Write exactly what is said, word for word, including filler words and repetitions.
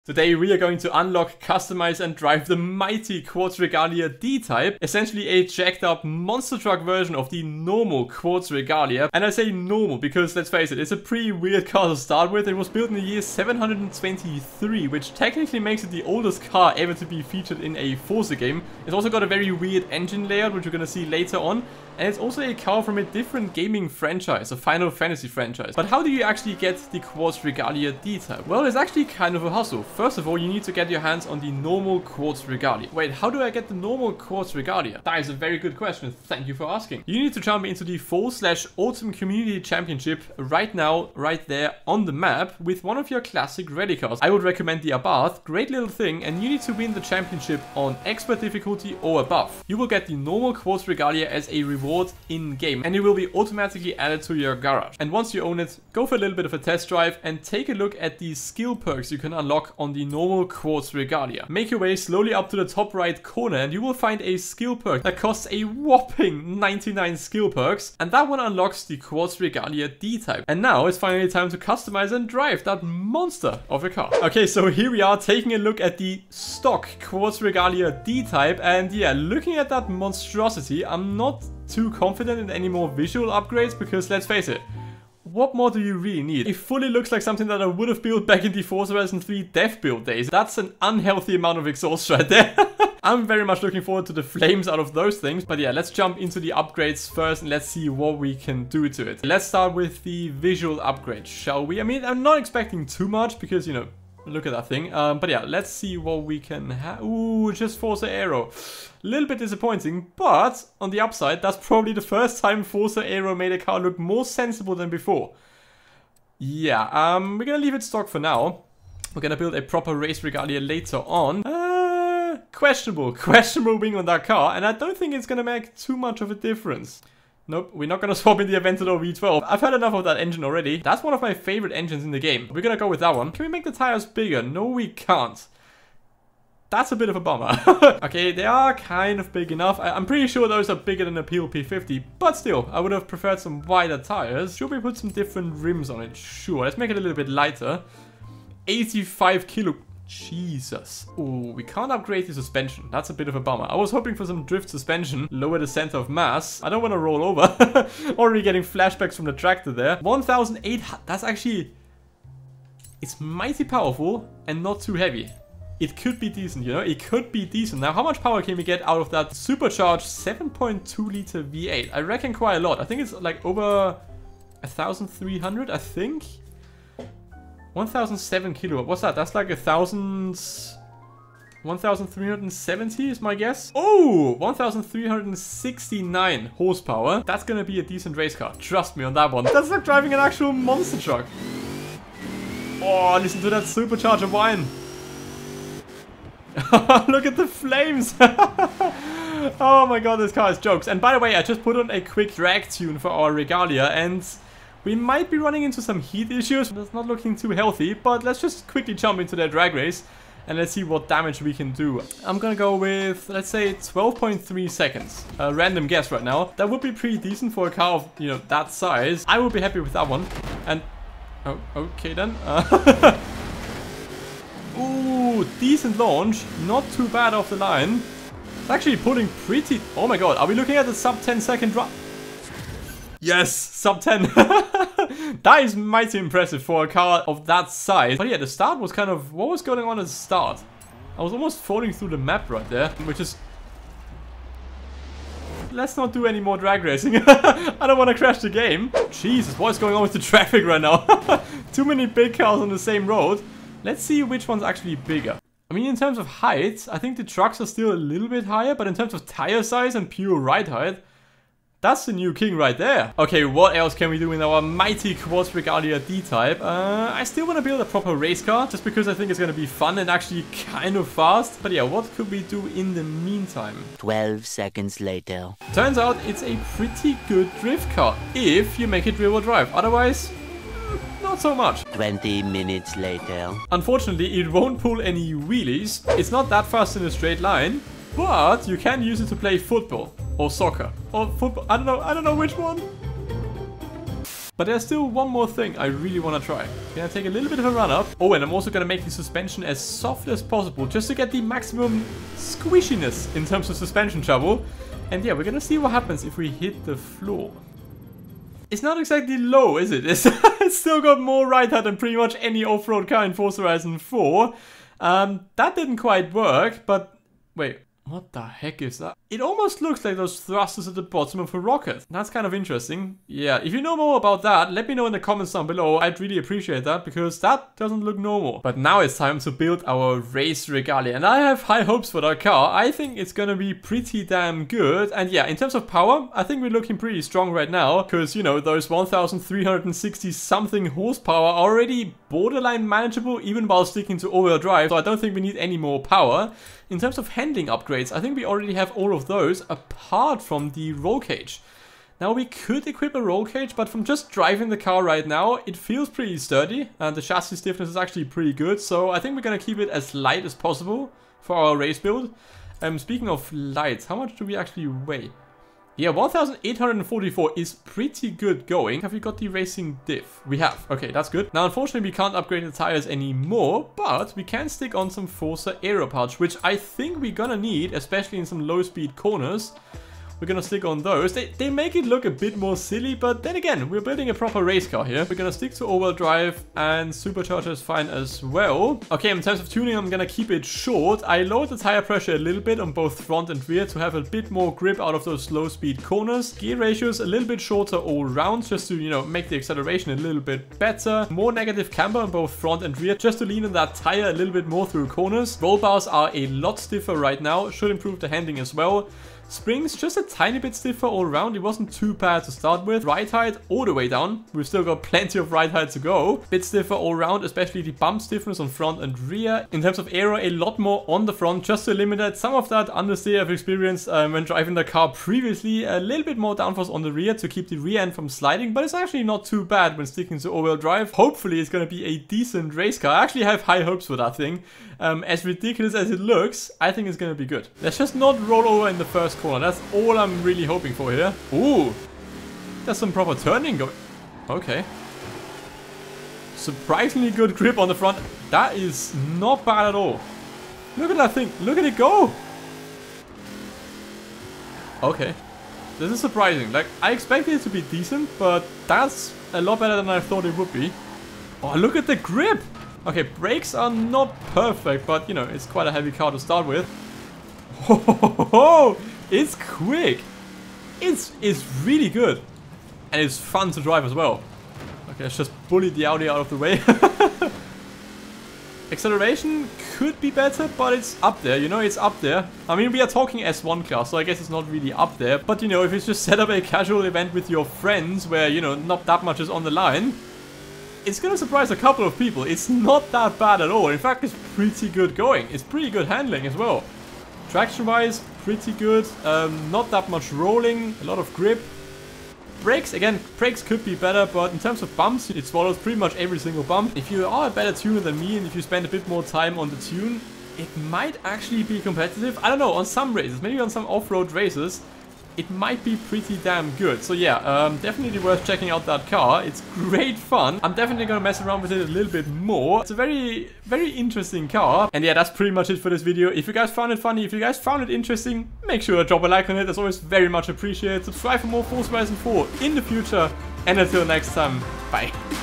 Today we are going to unlock, customize and drive the mighty Quartz Regalia D-Type, essentially a jacked up monster truck version of the normal Quartz Regalia. And I say normal because, let's face it, it's a pretty weird car to start with. It was built in the year seven hundred twenty-three, which technically makes it the oldest car ever to be featured in a Forza game. It's also got a very weird engine layout, which we're gonna see later on. And it's also a car from a different gaming franchise, a Final Fantasy franchise. But how do you actually get the Quartz Regalia D-Type? Well, it's actually kind of a hustle. First of all, you need to get your hands on the normal Quartz Regalia. Wait, how do I get the normal Quartz Regalia? That is a very good question. Thank you for asking. You need to jump into the Fall slash Autumn Community Championship right now, right there on the map with one of your classic rally cars. I would recommend the Abarth. Great little thing, and you need to win the championship on expert difficulty or above. You will get the normal Quartz Regalia as a reward in-game, and it will be automatically added to your garage. And once you own it, go for a little bit of a test drive and take a look at the skill perks you can unlock on the normal Quartz Regalia. Make your way slowly up to the top right corner and you will find a skill perk that costs a whopping ninety-nine skill perks, and that one unlocks the Quartz Regalia D-Type. And now it's finally time to customize and drive that monster of a car. Okay, so here we are taking a look at the stock Quartz Regalia D-Type, and yeah, looking at that monstrosity, I'm not too confident in any more visual upgrades because, let's face it, what more do you really need? It fully looks like something that I would have built back in the Forza Horizon three dev build days. That's an unhealthy amount of exhaust right there. I'm very much looking forward to the flames out of those things. But yeah, let's jump into the upgrades first and let's see what we can do to it. Let's start with the visual upgrade, shall we? I mean, I'm not expecting too much because, you know, look at that thing. Um, but yeah, let's see what we can have. Ooh, just Forza Aero. A little bit disappointing, but on the upside, that's probably the first time Forza Aero made a car look more sensible than before. Yeah, um, we're gonna leave it stock for now. We're gonna build a proper race Regalia later on. Uh, questionable, questionable wing on that car, and I don't think it's gonna make too much of a difference. Nope, we're not gonna swap in the Aventador V twelve. I've had enough of that engine already. That's one of my favorite engines in the game. We're gonna go with that one. Can we make the tires bigger? No, we can't. That's a bit of a bummer. Okay, they are kind of big enough. I I'm pretty sure those are bigger than a P L P fifty, but still, I would have preferred some wider tires. Should we put some different rims on it? Sure, let's make it a little bit lighter. eighty-five kilo. Jesus. Oh, we can't upgrade the suspension. That's a bit of a bummer. I was hoping for some drift suspension, lower the center of mass. I don't want to roll over. Already getting flashbacks from the tractor there. one thousand eight hundred. That's actually... It's mighty powerful and not too heavy. It could be decent, you know? It could be decent. Now, how much power can we get out of that supercharged seven point two liter V eight? I reckon quite a lot. I think it's like over one thousand three hundred, I think. one thousand seven kilowatt. What's that? That's like a thousand... one thousand three hundred seventy is my guess. Oh! one thousand three hundred sixty-nine horsepower. That's gonna be a decent race car. Trust me on that one. That's like driving an actual monster truck. Oh, listen to that supercharger whine. Look at the flames. Oh my god, this car is jokes. And by the way, I just put on a quick drag tune for our Regalia, and we might be running into some heat issues. That's not looking too healthy, but let's just quickly jump into that drag race and let's see what damage we can do. I'm gonna go with, let's say, twelve point three seconds. A random guess right now. That would be pretty decent for a car of, you know, that size. I would be happy with that one. And, oh, okay then. Uh, Ooh, decent launch. Not too bad off the line. It's actually pulling pretty... Oh my god, are we looking at the sub ten second drop? Yes, sub ten. That is mighty impressive for a car of that size. But yeah, the start was kind of... What was going on at the start? I was almost falling through the map right there, which is... Let's not do any more drag racing. I don't want to crash the game. Jesus, what is going on with the traffic right now? Too many big cars on the same road. Let's see which one's actually bigger. I mean, in terms of height, I think the trucks are still a little bit higher, but in terms of tire size and pure ride height, that's the new king right there. Okay, what else can we do in our mighty Quartz Regalia D-Type? Uh, I still want to build a proper race car, just because I think it's going to be fun and actually kind of fast. But yeah, what could we do in the meantime? twelve seconds later. Turns out it's a pretty good drift car, if you make it rear-wheel drive. Otherwise... not so much. twenty minutes later. Unfortunately, it won't pull any wheelies. It's not that fast in a straight line, but you can use it to play football or soccer or football. I don't know. I don't know which one. But there's still one more thing I really want to try. Can I take a little bit of a run up? Oh, and I'm also going to make the suspension as soft as possible just to get the maximum squishiness in terms of suspension travel. And yeah, we're going to see what happens if we hit the floor. It's not exactly low, is it? It's, it's still got more ride height than pretty much any off-road car in Forza Horizon four. Um, that didn't quite work, but wait. What the heck is that? It almost looks like those thrusters at the bottom of a rocket. That's kind of interesting. Yeah, if you know more about that, let me know in the comments down below. I'd really appreciate that because that doesn't look normal. But now it's time to build our race Regalia. And I have high hopes for that car. I think it's gonna be pretty damn good. And yeah, in terms of power, I think we're looking pretty strong right now. Because, you know, those one thousand three hundred sixty something horsepower are already borderline manageable even while sticking to all-wheel drive. So I don't think we need any more power. In terms of handling upgrades, I think we already have all of those apart from the roll cage. Now we could equip a roll cage, but from just driving the car right now, it feels pretty sturdy and the chassis stiffness is actually pretty good. So I think we're gonna keep it as light as possible for our race build. Um, speaking of light, how much do we actually weigh? Yeah, one thousand eight hundred forty-four is pretty good going. Have we got the racing diff? We have. Okay, that's good. Now, unfortunately, we can't upgrade the tires anymore, but we can stick on some Forza Aero Pouch, which I think we're gonna need, especially in some low-speed corners. We're gonna stick on those. They, they make it look a bit more silly, but then again, we're building a proper race car here. We're gonna stick to all-wheel drive and supercharger is fine as well. Okay, in terms of tuning, I'm gonna keep it short. I lowered the tire pressure a little bit on both front and rear to have a bit more grip out of those low-speed corners. Gear ratios a little bit shorter all round just to, you know, make the acceleration a little bit better. More negative camber on both front and rear just to lean on that tire a little bit more through corners. Roll bars are a lot stiffer right now. Should improve the handling as well. Springs just a tiny bit stiffer all around. It wasn't too bad to start with. Ride height all the way down. We've still got plenty of ride height to go. Bit stiffer all around, especially the bump stiffness on front and rear. In terms of aero, a lot more on the front just to eliminate some of that understeer I've experienced um, when driving the car previously. A little bit more downforce on the rear to keep the rear end from sliding, but it's actually not too bad when sticking to all-wheel drive. Hopefully it's going to be a decent race car. I actually have high hopes for that thing. Um, as ridiculous as it looks, I think it's going to be good. Let's just not roll over in the first corner. That's all I'm really hoping for here. Ooh, there's some proper turning going. Okay. Surprisingly good grip on the front. That is not bad at all. Look at that thing. Look at it go. Okay. This is surprising. Like, I expected it to be decent, but that's a lot better than I thought it would be. Oh, look at the grip. Okay, brakes are not perfect, but, you know, it's quite a heavy car to start with. Oh, it's quick. It's, it's really good. And it's fun to drive as well. Okay, let's just bully the Audi out of the way. Acceleration could be better, but it's up there, you know, it's up there. I mean, we are talking S one class, so I guess it's not really up there. But, you know, if it's just set up a casual event with your friends where, you know, not that much is on the line, it's gonna surprise a couple of people. It's not that bad at all. In fact, it's pretty good going. It's pretty good handling as well. Traction-wise, pretty good. Um, not that much rolling, a lot of grip. Brakes, again, brakes could be better, but in terms of bumps, it swallows pretty much every single bump. If you are a better tuner than me, and if you spend a bit more time on the tune, it might actually be competitive. I don't know, on some races, maybe on some off-road races, it might be pretty damn good. So yeah, um, definitely worth checking out that car. It's great fun. I'm definitely gonna mess around with it a little bit more. It's a very, very interesting car. And yeah, that's pretty much it for this video. If you guys found it funny, if you guys found it interesting, make sure to drop a like on it. That's always very much appreciated. Subscribe for more Forza Horizon four in the future. And until next time, bye.